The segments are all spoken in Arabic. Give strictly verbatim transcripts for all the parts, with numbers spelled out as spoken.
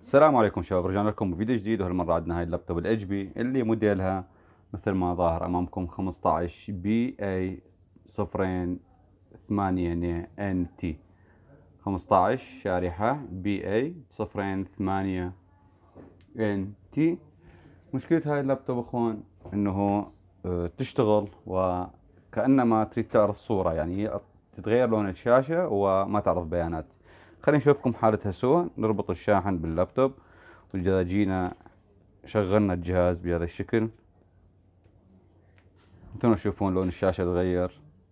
السلام عليكم شباب، رجعنا لكم بفيديو جديد. وهالمرة عندنا هاي اللابتوب الاتش بي اللي موديلها مثل ما ظاهر امامكم خمسطعش بي اي صفرين ثمانية ان تي. خمسطعش شارحة بي اي صفرين ثمانية ان تي. مشكلة هاي اللابتوب اخوان انه آه، تشتغل وكأنما تريد تعرض صورة، يعني تتغير لون الشاشة وما تعرض بيانات. خلينا نشوفكم حالتها سوا. نربط الشاحن باللابتوب وإذا جينا شغلنا الجهاز بهذا الشكل، مثل ما تشوفون لون الشاشة تغير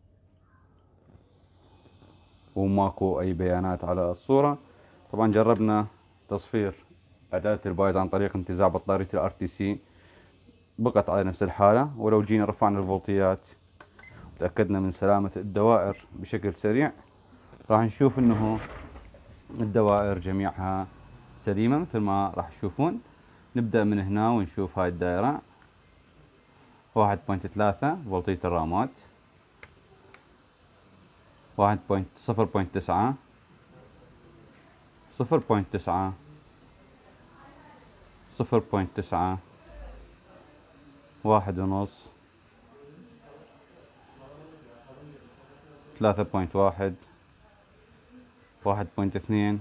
وماكو أي بيانات على الصورة. طبعا جربنا تصفير إعدادة البايظ عن طريق انتزاع بطارية الار تي سي، بقت على نفس الحالة. ولو جينا رفعنا الفولتيات وتأكدنا من سلامة الدوائر بشكل سريع، راح نشوف انه الدوائر جميعها سليمة مثل ما راح تشوفون. نبدأ من هنا ونشوف هاي الدائرة واحد فاصلة ثلاثة فولتية الرامات، واحد صفر فاصلة تسعة، صفر فاصلة تسعة، صفر فاصلة تسعة، واحد ونص، ثلاثة فاصلة واحد، واحد فاصلة اثنين،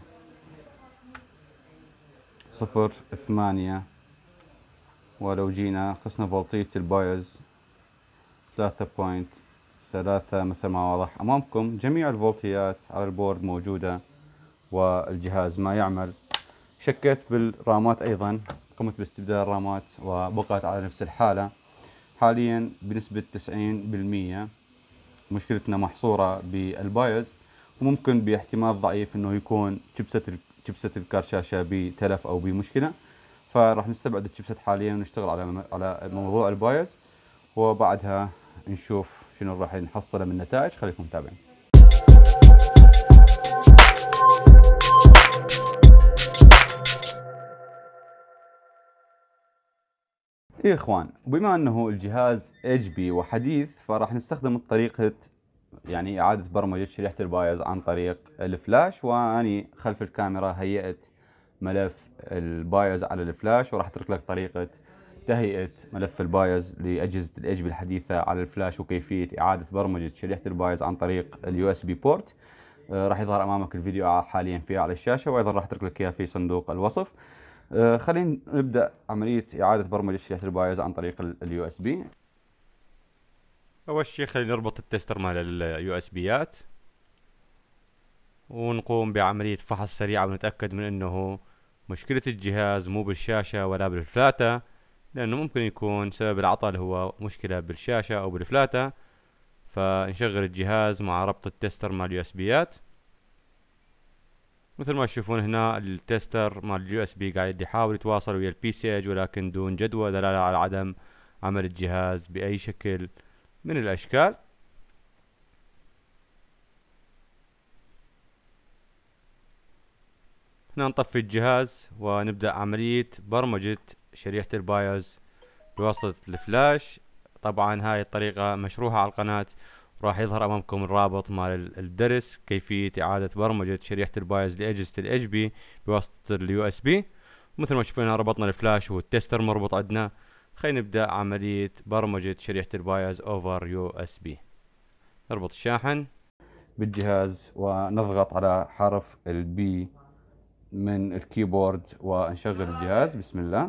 صفر ثمانية. ولو جينا قسنا فولتية البايوز ثلاثة فاصلة ثلاثة مثل ما واضح امامكم. جميع الفولتيات على البورد موجودة والجهاز ما يعمل. شكيت بالرامات ايضا، قمت باستبدال الرامات وبقت على نفس الحالة حاليا بنسبة تسعين بالمية. مشكلتنا محصورة بالبايوز، وممكن باحتمال ضعيف انه يكون شيبسة شيبسة الكارت شاشة بتلف او بمشكلة. فراح نستبعد الشيبسات حاليا ونشتغل على على موضوع البايوز، وبعدها نشوف شنو راح نحصله من نتائج. خليكم متابعين. ايه اخوان، بما انه الجهاز اتش بي وحديث، فراح نستخدم طريقة يعني اعادة برمجة شريحة البايوز عن طريق الفلاش. واني خلف الكاميرا هيئت ملف البايوز على الفلاش، وراح اترك لك طريقة تهيئة ملف البايوز لأجهزة الاتش بي الحديثة على الفلاش، وكيفية إعادة برمجة شريحة البايوز عن طريق اليو اس بي بورت. راح يظهر امامك الفيديو حاليا فيه على الشاشة، وايضا راح اترك لك اياه في صندوق الوصف. آه، خلينا نبدأ عملية إعادة برمجة شريحة البايوز عن طريق اليو اس بي. أول شيء خلينا نربط التستر مال اليو اس بيات، ونقوم بعملية فحص سريعة ونتأكد من أنه مشكلة الجهاز مو بالشاشة ولا بالفلاتة، لأنه ممكن يكون سبب العطل هو مشكلة بالشاشة أو بالفلاتة. فنشغل الجهاز مع ربط التستر مال اليو اس بيات. مثل ما تشوفون هنا التستر مال اليو اس بي قاعد يحاول يتواصل ويا البي سي اج، ولكن دون جدوى، دلالة على عدم عمل الجهاز بأي شكل من الأشكال. هنا نطفي الجهاز ونبدأ عملية برمجة شريحة البايوز بواسطة الفلاش. طبعا هاي الطريقة مشروحة على القناة، راح يظهر امامكم الرابط مال الدرس كيفية اعادة برمجة شريحة البايوز لاجهزة الاتش بي بواسطة اليو اس بي. مثل ما تشوفون هنا ربطنا الفلاش والتستر مربوط عندنا. خلينا نبدأ عملية برمجة شريحة البايوز اوفر يو اس بي. نربط الشاحن بالجهاز ونضغط على حرف البي من الكيبورد ونشغل الجهاز. بسم الله.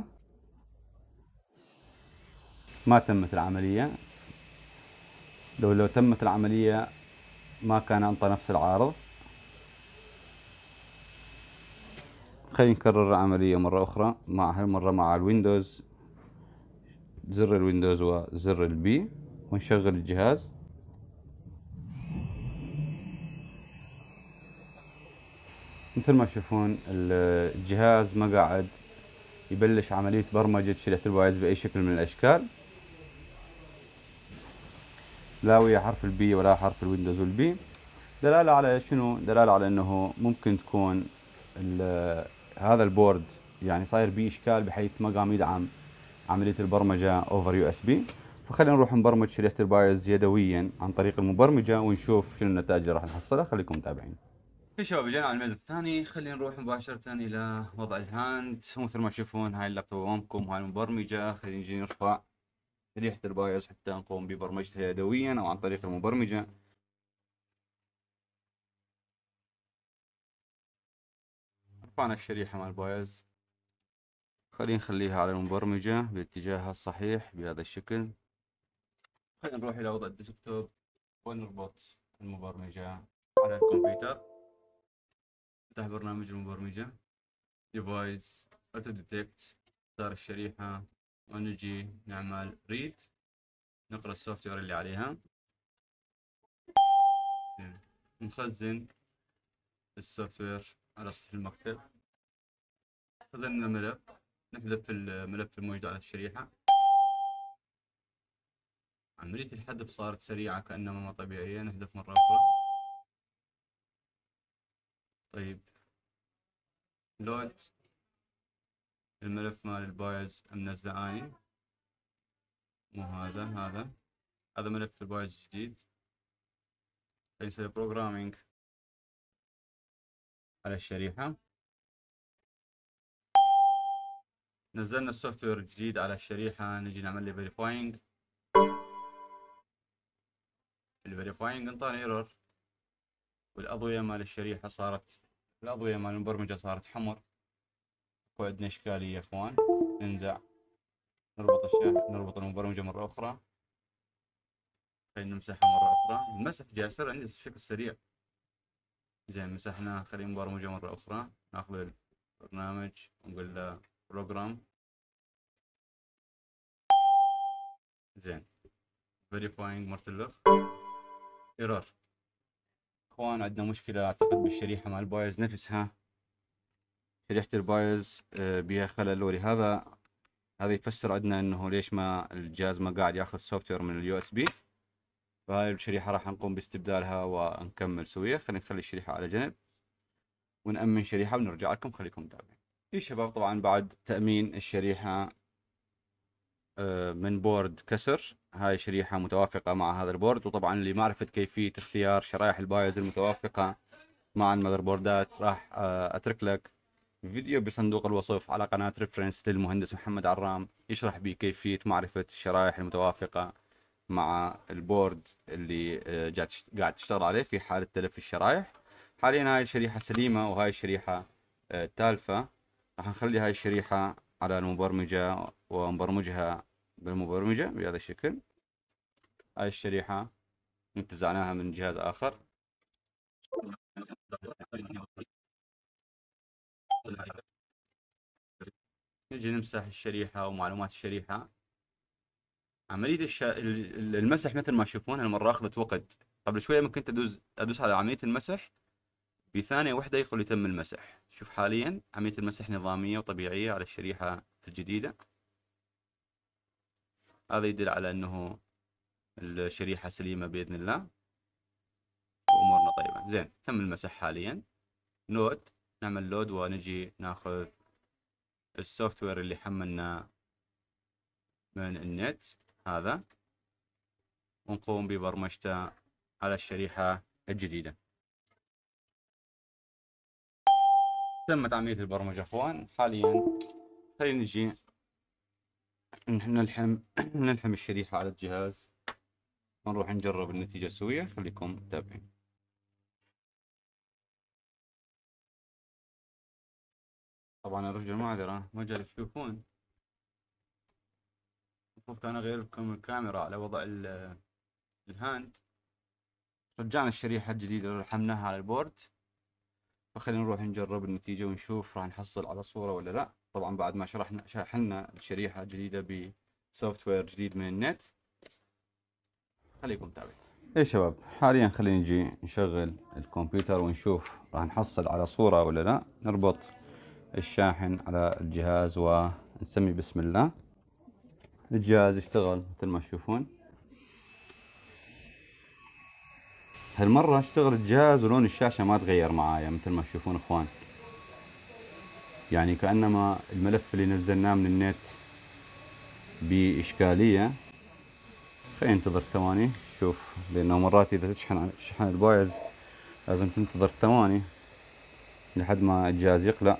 ما تمت العملية. لو لو تمت العملية ما كان انطى نفس العارض. خلينا نكرر العملية مرة أخرى، مع هالمرة مع الويندوز، زر الويندوز وزر البي، ونشغل الجهاز. مثل ما تشوفون الجهاز ما قاعد يبلش عملية برمجة شريحة البايوز بأي شكل من الأشكال، لا ويا حرف البي ولا حرف الويندوز والبي. دلالة على شنو؟ دلالة على أنه ممكن تكون هذا البورد يعني صاير بيه إشكال بحيث ما قام يدعم عملية البرمجة اوفر يو اس بي. فخلينا نروح نبرمج شريحة البايوز يدويا عن طريق المبرمجة ونشوف شنو النتائج اللي راح نحصلها. خليكم متابعين. يا شباب جينا على الميز الثاني، خلينا نروح مباشرة إلى وضع الهاند. مثل ما تشوفون هاي اللابتوب أمامكم وهاي المبرمجة. خلينا نجي نرفع شريحة البايوس حتى نقوم ببرمجتها يدويا أو عن طريق المبرمجة. رفعنا الشريحة مال البايوس، خلينا نخليها على المبرمجة باتجاهها الصحيح بهذا الشكل. خلينا نروح إلى وضع الديسكتوب ونربط المبرمجة على الكمبيوتر. نفتح برنامج المبرمجة ديفايس أوتو ديتكت، نختار الشريحة ونجي نعمل ريد، نقرأ السوفت وير اللي عليها. نخزن السوفت وير على سطح المكتب. خزنا الملف، نحذف الملف الموجود على الشريحة. عملية الحذف صارت سريعة كأنها ما طبيعية. نحذف مرة أخرى. طيب لود الملف مال البايز منزله اني، مو هذا، هذا هذا ملف البايز الجديد. نسوي بروجرامينج على الشريحة. نزلنا السوفت وير الجديد على الشريحة، نجي نعمل له فيريفاينج. الفيريفاينج انطاني ايرور، والاضوية مال الشريحة صارت، الاضوية مال المبرمجة صارت حمر. وعندنا اشكالية يا اخوان. ننزع، نربط الشاحن، نربط المبرمجة مرة اخرى. خلينا نمسحها مرة اخرى. المسح جاي يصير عندي بشكل سريع. زين مسحناه، خلينا مبرمجة مرة اخرى. ناخذ البرنامج ونقول له بروجرام. زين فيريفاينج مرة الاخ ايرور. اخوان عندنا مشكلة اعتقد بالشريحة مال البايز نفسها. شريحة البايز بها خلل، ولهذا هذا يفسر عندنا انه ليش ما الجهاز ما قاعد ياخذ سوفت وير من اليو اس بي. فهاي الشريحة راح نقوم باستبدالها ونكمل سوية. خلينا نخلي الشريحة على جنب ونأمن شريحة ونرجع لكم. خليكم متابعين. يا شباب طبعا بعد تأمين الشريحة من بورد كسر، هاي شريحة متوافقة مع هذا البورد. وطبعا لمعرفة كيفية اختيار شرائح البايوز المتوافقة مع المذر بوردات راح اترك لك فيديو بصندوق الوصف على قناة ريفرنس للمهندس محمد عرام يشرح به كيفية معرفة الشرائح المتوافقة مع البورد اللي قاعد تشتغل عليه في حالة تلف الشرائح. حاليا هاي الشريحة سليمة وهاي الشريحة تالفة. راح نخلي هاي الشريحة على المبرمجة ونبرمجها بالمبرمجة بهذا الشكل. هاي الشريحة انتزعناها من جهاز آخر. نجي نمسح الشريحة ومعلومات الشريحة. عملية الش... المسح مثل ما تشوفون هالمرة أخذت وقت. قبل شوية ممكن أدوس أدوس على عملية المسح بثانية واحدة يدخل يتم المسح. شوف حاليا عملية المسح نظامية وطبيعية على الشريحة الجديدة. هذا يدل على أنه الشريحة سليمة بإذن الله وأمورنا طيبة. زين تم المسح حاليا. لود، نعمل لود ونجي ناخذ السوفت وير اللي حملناه من النت هذا ونقوم ببرمجته على الشريحة الجديدة. تمت عملية البرمجة اخوان. حاليا خلينا نجي نلحم نلحم الشريحة على الجهاز ونروح نجرب النتيجة السوية. خليكم متابعين. طبعا يا رجل معذرة ما جاي تشوفون، المفروض كان اغير لكم الكاميرا على وضع الهاند. رجعنا الشريحة الجديدة اللي لحمناها على البورد، فخلينا نروح نجرب النتيجة ونشوف راح نحصل على صورة ولا لا. طبعا بعد ما شرحنا شحنا الشريحة الجديدة بسوفت وير جديد من النت. خليكم متابعين. ايه شباب حاليا خلينا نجي نشغل الكمبيوتر ونشوف راح نحصل على صورة ولا لا. نربط الشاحن على الجهاز ونسمي بسم الله. الجهاز يشتغل مثل ما تشوفون. هالمرة اشتغل الجهاز ولون الشاشة ما تغير معايا مثل ما تشوفون اخوان. يعني كأنما الملف اللي نزلناه من النت بإشكالية. خلينا ننتظر ثواني شوف، لأنه مرات إذا تشحن شحن البايز لازم تنتظر ثواني لحد ما الجهاز يقلع.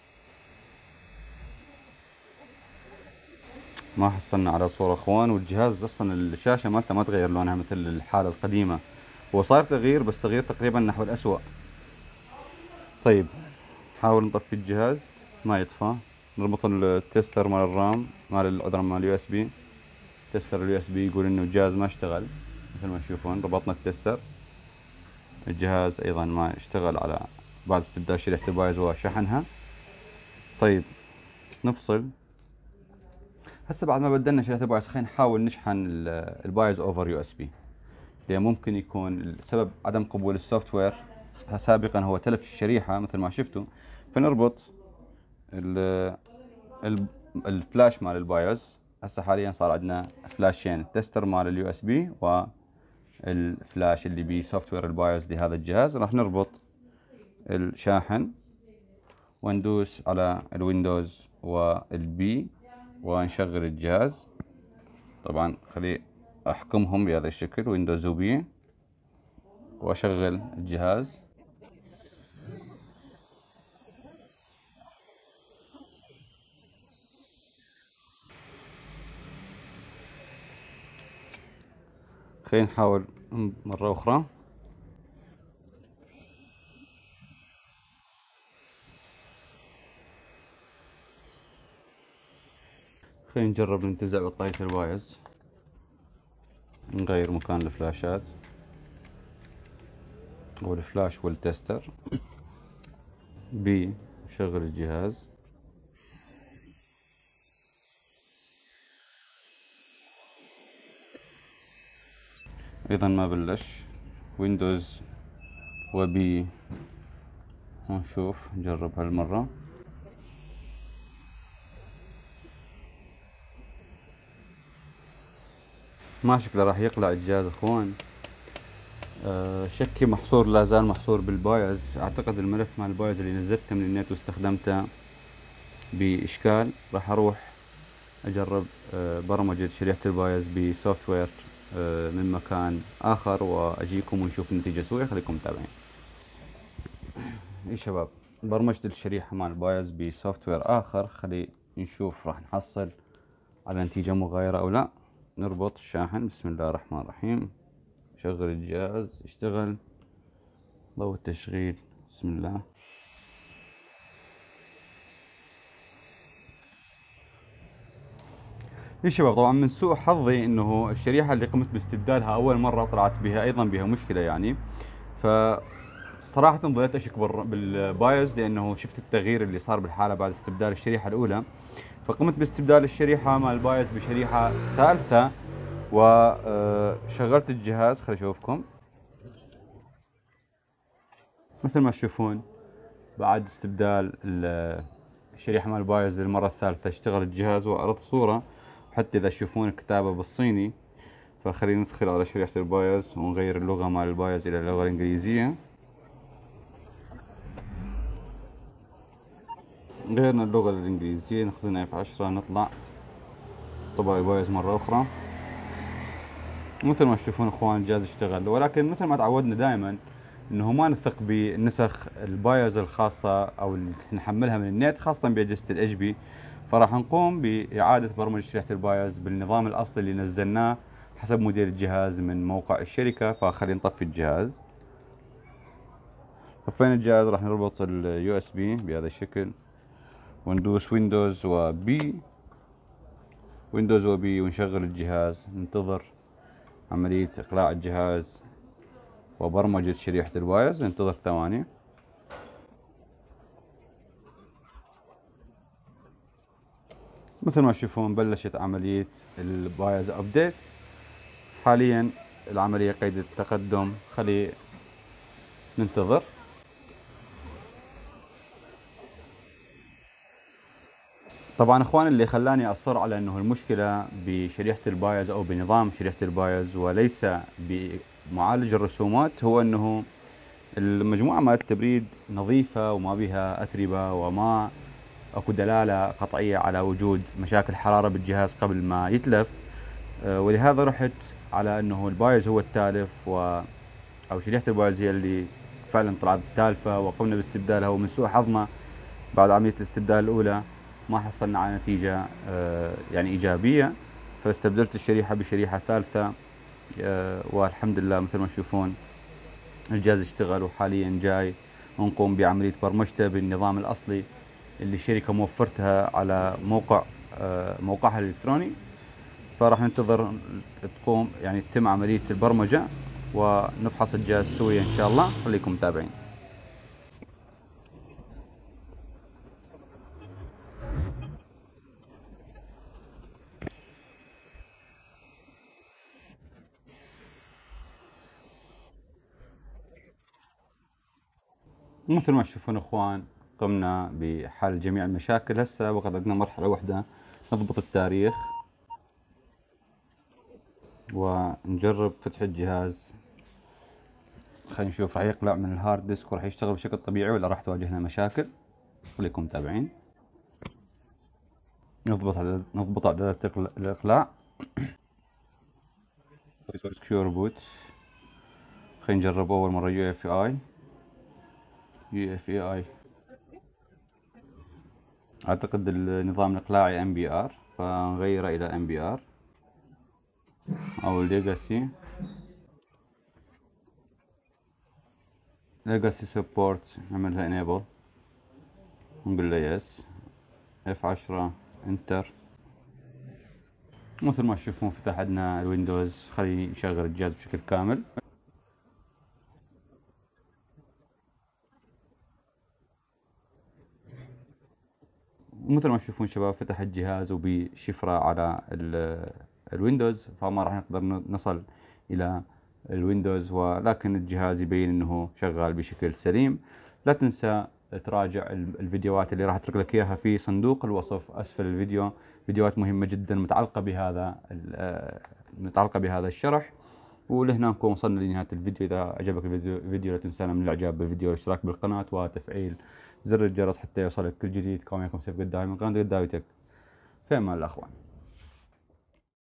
ما حصلنا على صورة اخوان، والجهاز اصلا الشاشة مالته ما تغير لونها مثل الحالة القديمة، هو صار تغيير بس تغيير تقريبا نحو الأسوأ. طيب نحاول نطفي الجهاز ما يطفى. نربط التستر مال الرام مال العذرا مال اليو اس بي. تستر اليو اس بي يقول انه الجهاز ما اشتغل، مثل ما تشوفون ربطنا التستر، الجهاز ايضا ما اشتغل على بعد استبدال شريحة البايز وشحنها. طيب نفصل هسه بعد ما بدلنا شريحة البايز، خلينا نحاول نشحن البايز اوفر يو اس بي، لان ممكن يكون السبب عدم قبول السوفت وير. سابقا هو تلف الشريحة مثل ما شفتوا. فنربط ال ال الفلاش مال البايوس. هسه حاليا صار عندنا فلاشين، التستر مال اليو اس بي والفلاش اللي بيه سوفت وير البايوس لهذا الجهاز. راح نربط الشاحن وندوس على الويندوز والبي ونشغل الجهاز. طبعا خلي احكمهم بهذا الشكل، ويندوز وبي، واشغل الجهاز. خلينا نحاول مرة اخرى. خلينا نجرب ننتزع بطارية البايوس، نغير مكان الفلاشات والفلاش والتستر. بي نشغل الجهاز. ايضا ما بلش. ويندوز وبي ونشوف نجرب هالمرة. ما شكله راح يقلع الجهاز اخوان. أه شكي محصور، لا زال محصور بالبايز. اعتقد الملف مال البايز اللي نزلته من النت واستخدمته باشكال. راح اروح اجرب أه برمجة شريحة البايز بسوفت وير أه من مكان اخر، واجيكم ونشوف النتيجة سوية. خليكم متابعين. اي شباب، برمجة الشريحة مال البايز بسوفت وير اخر. خلي نشوف راح نحصل على نتيجة مغايرة او لا. نربط الشاحن. بسم الله الرحمن الرحيم. شغل الجهاز، اشتغل ضوء التشغيل. بسم الله. يا شباب طبعا من سوء حظي انه الشريحة اللي قمت باستبدالها اول مرة طلعت بها ايضا بها مشكلة يعني. ف صراحة ظليت اشك بالبايوس، لانه شفت التغيير اللي صار بالحالة بعد استبدال الشريحة الاولى. فقمت باستبدال الشريحة مال البايوس بشريحة ثالثة، وشغلت الجهاز. خلي اشوفكم. مثل ما تشوفون بعد استبدال الشريحة مال البايوس للمرة الثالثة اشتغل الجهاز، وأعرض صورة حتى إذا تشوفون الكتابة بالصيني. فخلينا ندخل على شريحة البايوس ونغير اللغة مال البايوس إلى اللغة الإنجليزية. غيرنا اللغة الإنجليزية، نخزنها في عشرة، نطلع طبع البايوس مرة أخرى. مثل ما تشوفون اخوان الجهاز اشتغل، ولكن مثل ما تعودنا دائما انه ما نثق بنسخ البايوز الخاصة او اللي نحملها من النت، خاصة باجهزة الاتش بي. فراح نقوم باعادة برمجة شريحة البايوز بالنظام الاصلي اللي نزلناه حسب موديل الجهاز من موقع الشركة. فخلينا نطفي الجهاز. طفينا الجهاز، راح نربط اليو اس بي بهذا الشكل وندوس ويندوز وبي، ويندوز وبي، ونشغل الجهاز. ننتظر عملية اقلاع الجهاز وبرمجة شريحة البايوس. ننتظر ثواني. مثل ما تشوفون بلشت عملية البايوس ابديت. حاليا العملية قيد التقدم. خلي ننتظر. طبعا اخوان اللي خلاني اصر على انه المشكلة بشريحة البايوس او بنظام شريحة البايوس وليس بمعالج الرسومات، هو انه المجموعة مال التبريد نظيفة وما بها اتربة، وما اكو دلالة قطعية على وجود مشاكل حرارة بالجهاز قبل ما يتلف. ولهذا رحت على انه البايوس هو التالف، و او شريحة البايوس هي اللي وفعلا طلعت تالفة وقمنا باستبدالها، ومن سوء حظنا بعد عملية الاستبدال الأولى ما حصلنا على نتيجة يعني إيجابية، فاستبدلت الشريحة بشريحة ثالثة، والحمد لله مثل ما تشوفون الجهاز اشتغل، وحاليا جاي نقوم بعملية برمجته بالنظام الأصلي اللي الشركة موفرتها على موقع موقعها الإلكتروني. فراح ننتظر تقوم يعني تتم عملية البرمجة ونفحص الجهاز سويا إن شاء الله. خليكم متابعين. مثل ما تشوفون اخوان قمنا بحل جميع المشاكل. هسه وقت عندنا مرحلة واحدة نضبط التاريخ ونجرب فتح الجهاز. خلينا نشوف راح يقلع من الهارد ديسك وراح يشتغل بشكل طبيعي ولا راح تواجهنا مشاكل. خليكم متابعين. نضبط عدد نضبط اعدادات الاقلاع. سكيور بوت. خلينا نجرب اول مرة يو اف اي. يو اف اي اعتقد النظام الاقلاعي ام بي ار، فنغيره الى ام بي ار او ليجاسي. ليجاسي سبورت نعملها انيبل ونقول له يس. اف عشرة انتر. مثل ما تشوفون فتح عندنا الويندوز. خلي نشغل الجهاز بشكل كامل. مثل ما تشوفون شباب فتح الجهاز وبشفرة على الويندوز، فما راح نقدر نصل الى الويندوز، ولكن الجهاز يبين انه شغال بشكل سليم. لا تنسى تراجع الفيديوهات اللي راح اترك لك اياها في صندوق الوصف اسفل الفيديو، فيديوهات مهمة جدا متعلقة بهذا متعلقة بهذا الشرح. ولهنا نكون وصلنا لنهاية الفيديو. إذا عجبك الفيديو, الفيديو لا تنسانا من الإعجاب بالفيديو والاشتراك بالقناة وتفعيل زر الجرس حتى يوصلك كل جديد. كون معكم سيف قدامي من قناة قداوي تك. في أمان الله أخوان.